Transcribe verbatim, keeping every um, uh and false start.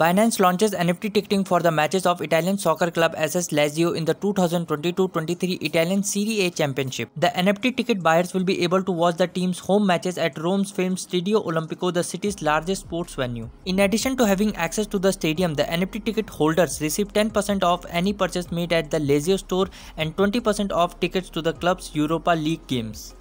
Binance launches N F T ticketing for the matches of Italian soccer club S S Lazio in the two thousand twenty-two twenty-three Italian Serie A Championship. The N F T ticket buyers will be able to watch the team's home matches at Rome's famed Stadio Olimpico, the city's largest sports venue. In addition to having access to the stadium, the N F T ticket holders receive ten percent off any purchase made at the Lazio store and twenty percent off tickets to the club's Europa League games.